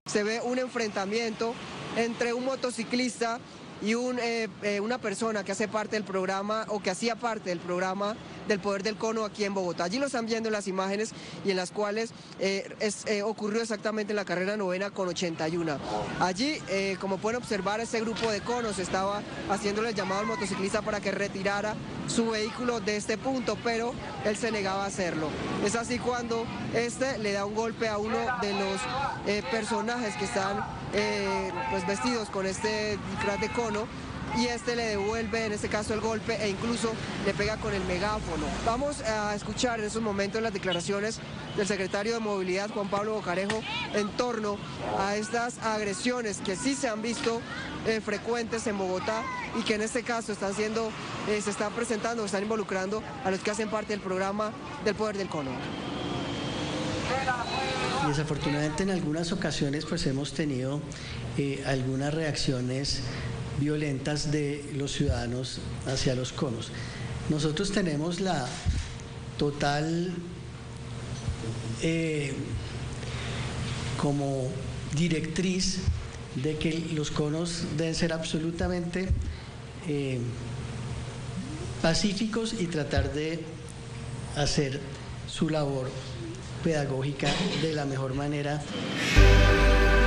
Se ve un enfrentamiento entre un motociclista y una persona que hace parte del programa o que hacía parte del programa del Poder del Cono aquí en Bogotá. Allí lo están viendo en las imágenes y en las cuales ocurrió exactamente en la carrera novena con 81. Allí, como pueden observar, ese grupo de conos estaba haciéndole el llamado al motociclista para que retirara su vehículo de este punto, pero él se negaba a hacerlo. Es así cuando le da un golpe a uno de los personajes que están pues vestidos con este disfraz de cono, y le devuelve en este caso el golpe e incluso le pega con el megáfono. Vamos a escuchar en esos momentos las declaraciones del secretario de Movilidad, Juan Pablo Bocarejo, en torno a estas agresiones que sí se han visto frecuentes en Bogotá y que en este caso se están presentando, están involucrando a los que hacen parte del programa del Poder del Cono. Desafortunadamente en algunas ocasiones pues hemos tenido algunas reacciones violentas de los ciudadanos hacia los conos. Nosotros tenemos la total como directriz de que los conos deben ser absolutamente pacíficos y tratar de hacer su labor pedagógica de la mejor manera.